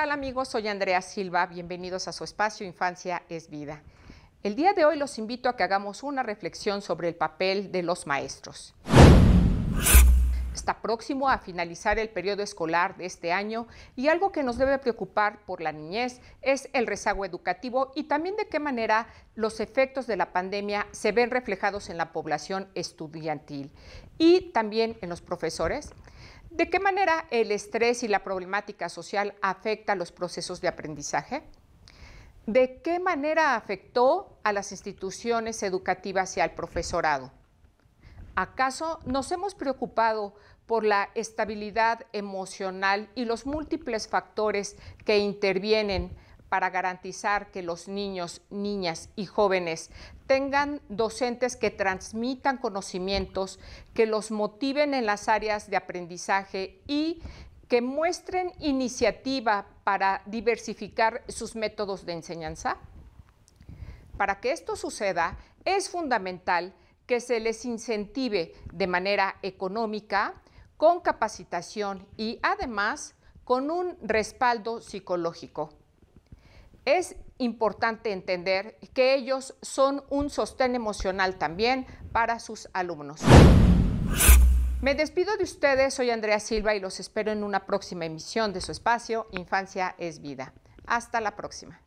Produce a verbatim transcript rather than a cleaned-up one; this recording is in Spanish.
tal, amigos? Soy Andrea Silva, bienvenidos a su espacio Infancia es Vida. El día de hoy los invito a que hagamos una reflexión sobre el papel de los maestros. Está próximo a finalizar el periodo escolar de este año y algo que nos debe preocupar por la niñez es el rezago educativo y también de qué manera los efectos de la pandemia se ven reflejados en la población estudiantil y también en los profesores. ¿De qué manera el estrés y la problemática social afecta los procesos de aprendizaje? ¿De qué manera afectó a las instituciones educativas y al profesorado? ¿Acaso nos hemos preocupado por la estabilidad emocional y los múltiples factores que intervienen para garantizar que los niños, niñas y jóvenes tengan docentes que transmitan conocimientos, que los motiven en las áreas de aprendizaje y que muestren iniciativa para diversificar sus métodos de enseñanza? Para que esto suceda, es fundamental que se les incentive de manera económica, con capacitación y además con un respaldo psicológico. Es importante entender que ellos son un sostén emocional también para sus alumnos. Me despido de ustedes, soy Andrea Silva y los espero en una próxima emisión de su espacio Infancia es Vida. Hasta la próxima.